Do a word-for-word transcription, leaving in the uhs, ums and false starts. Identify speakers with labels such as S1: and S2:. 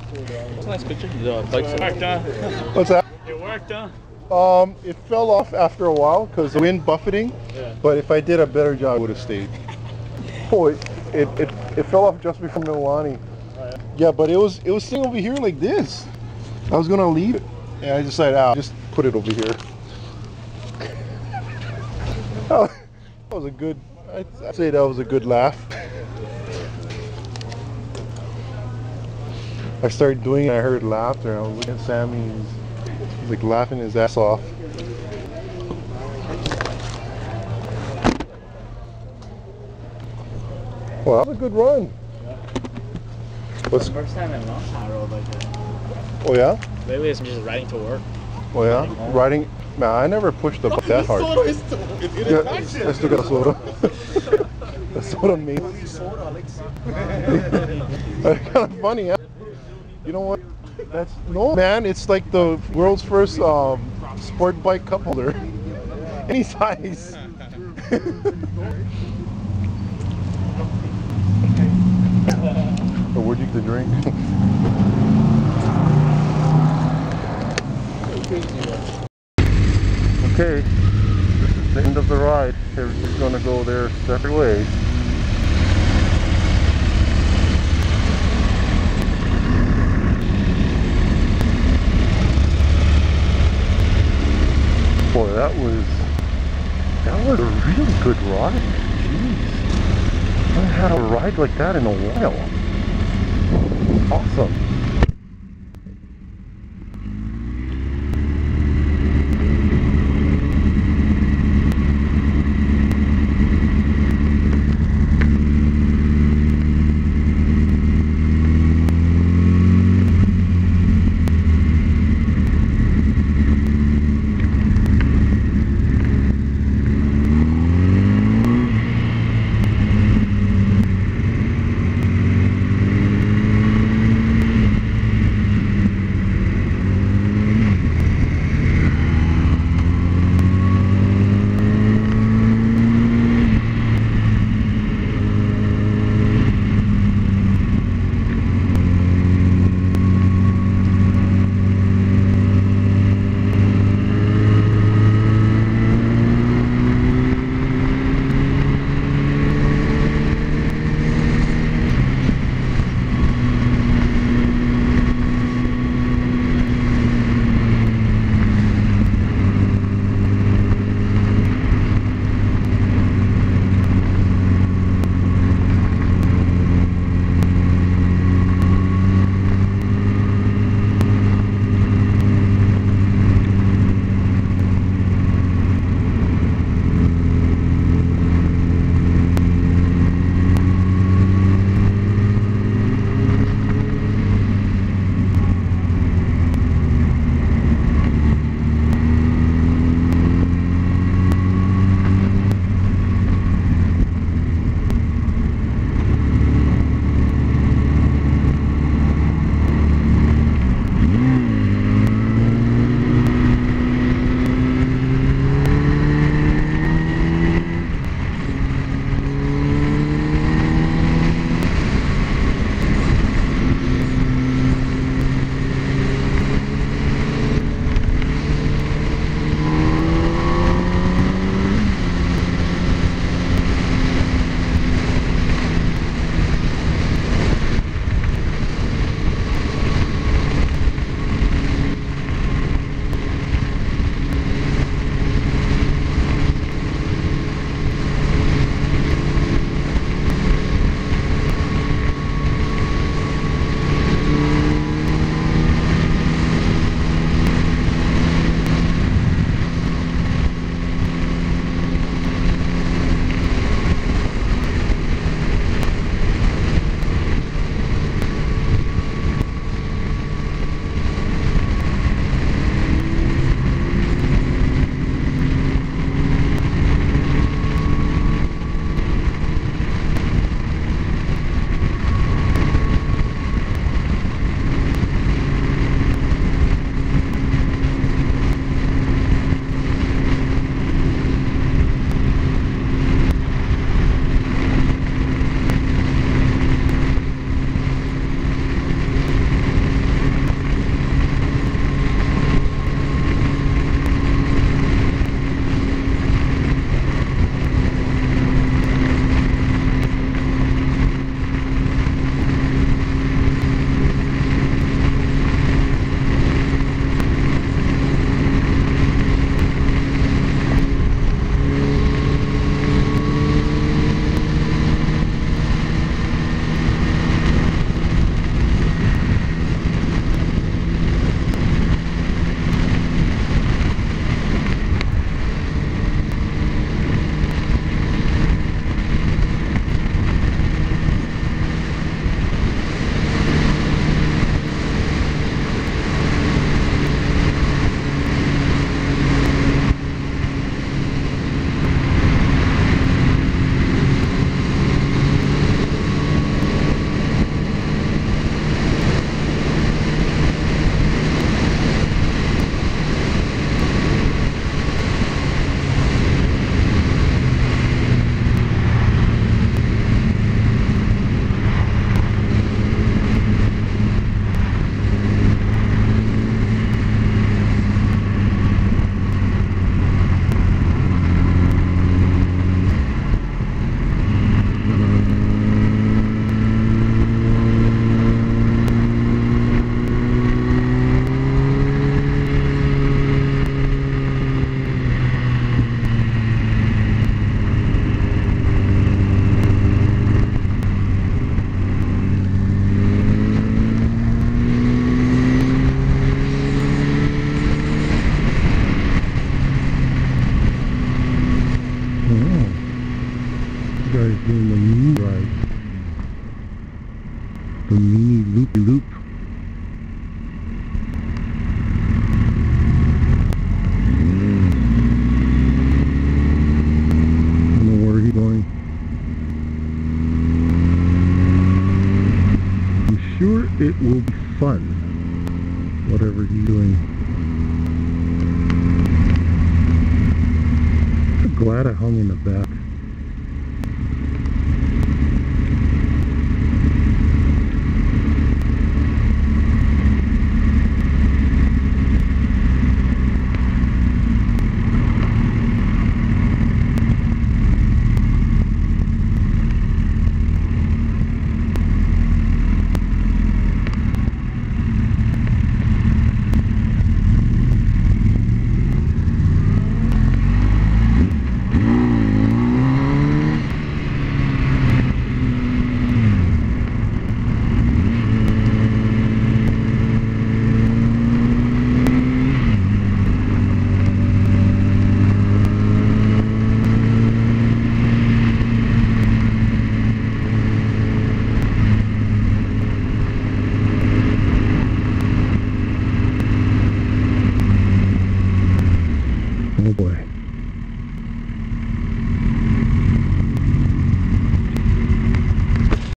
S1: That's a nice picture. The bike's worked, huh?
S2: What's that?
S1: It worked, huh?
S2: Um, it fell off after a while because the wind buffeting.
S1: Yeah.
S2: But if I did a better job, I would have stayed. Oh, it, it, it, it fell off just before Mililani.
S1: Oh, yeah.
S2: Yeah, but it was it was sitting over here like this. I was gonna leave it, and I decided, ah, just put it over here. Oh, that was a good. I'd, I'd say that was a good laugh. I started doing it. I heard laughter. I was looking at Sammy. He was like laughing his ass off. Well, that was a good run.
S1: Yeah.
S2: What's
S1: the first time in a long time I rode like that.
S2: Oh yeah?
S1: Lately it's just riding to work.
S2: Oh yeah? Riding? riding Man, I never pushed the bike that hard. Yeah, I still got a soda. A soda mate. That's kind of funny, huh? You know what? That's no man. It's like the world's first um, sport bike cup holder. Any size. So where'd you get the drink? Okay, this is the end of the ride. Everybody's gonna go their separate ways. Boy, that was that was a really good ride. Jeez, I haven't had a ride like that in a while. Awesome. sure it will be fun, whatever he's doing. I'm glad I hung in the back. Oh boy.